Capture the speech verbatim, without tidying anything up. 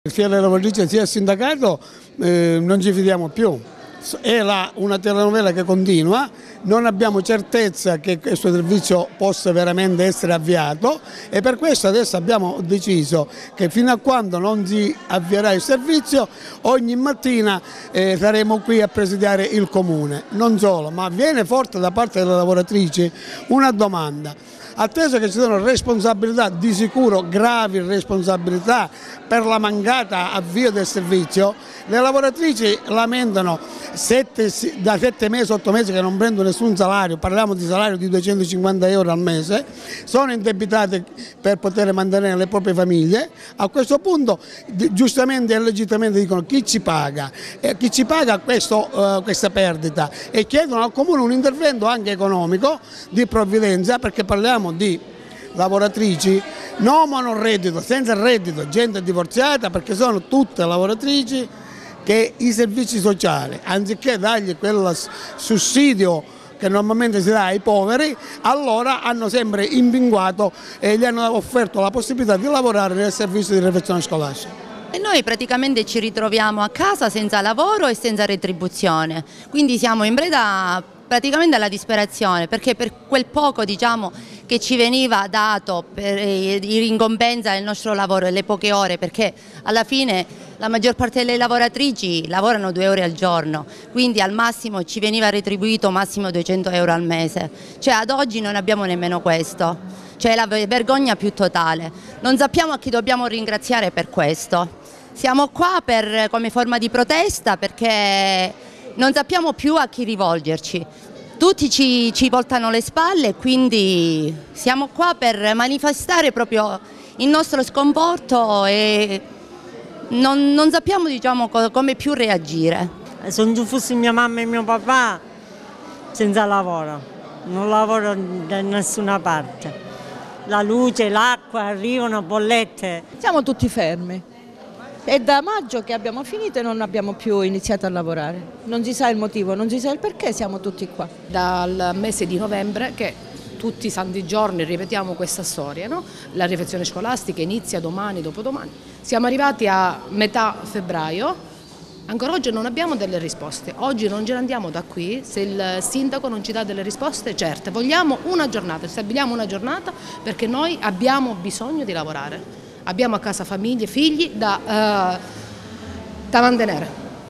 Sia le lavoratrici sia il sindacato eh, non ci fidiamo più, è la, una telenovela che continua, non abbiamo certezza che questo servizio possa veramente essere avviato e per questo adesso abbiamo deciso che fino a quando non si avvierà il servizio ogni mattina eh, saremo qui a presidiare il comune. Non solo, ma viene forte da parte delle lavoratrici una domanda. Atteso che ci sono responsabilità, di sicuro gravi responsabilità per la mancata avvio del servizio, le lavoratrici lamentano sette, da sette mesi, otto mesi che non prendono nessun salario, parliamo di salario di duecentocinquanta euro al mese, sono indebitate per poter mantenere le proprie famiglie. A questo punto giustamente e legittimamente dicono chi ci paga, e chi ci paga questo, uh, questa perdita, e chiedono al comune un intervento anche economico di provvidenza, perché parliamo di lavoratrici non monoreddito, senza reddito, gente divorziata, perché sono tutte lavoratrici che i servizi sociali, anziché dargli quel sussidio che normalmente si dà ai poveri, allora hanno sempre impinguato e gli hanno offerto la possibilità di lavorare nel servizio di refezione scolastica. E noi praticamente ci ritroviamo a casa senza lavoro e senza retribuzione, quindi siamo in preda praticamente alla disperazione, perché per quel poco, diciamo, che ci veniva dato per, eh, in ricompensa del nostro lavoro e le poche ore, perché alla fine la maggior parte delle lavoratrici lavorano due ore al giorno, quindi al massimo ci veniva retribuito massimo duecento euro al mese, cioè ad oggi non abbiamo nemmeno questo, cioè la vergogna più totale. Non sappiamo a chi dobbiamo ringraziare per questo. Siamo qua per, come forma di protesta, perché non sappiamo più a chi rivolgerci. Tutti ci, ci voltano le spalle, quindi siamo qua per manifestare proprio il nostro sconforto e non, non sappiamo, diciamo, come più reagire. Se non ci fosse mia mamma e mio papà, senza lavoro, non lavoro da nessuna parte. La luce, l'acqua, arrivano bollette. Siamo tutti fermi. È da maggio che abbiamo finito e non abbiamo più iniziato a lavorare. Non si sa il motivo, non si sa il perché, siamo tutti qua. Dal mese di novembre che tutti i santi giorni ripetiamo questa storia, no? La riflessione scolastica inizia domani, dopodomani. Siamo arrivati a metà febbraio, ancora oggi non abbiamo delle risposte. Oggi non ce ne andiamo da qui se il sindaco non ci dà delle risposte certe. Vogliamo una giornata, stabiliamo una giornata perché noi abbiamo bisogno di lavorare. Abbiamo a casa famiglie, figli da, uh, da mantenere.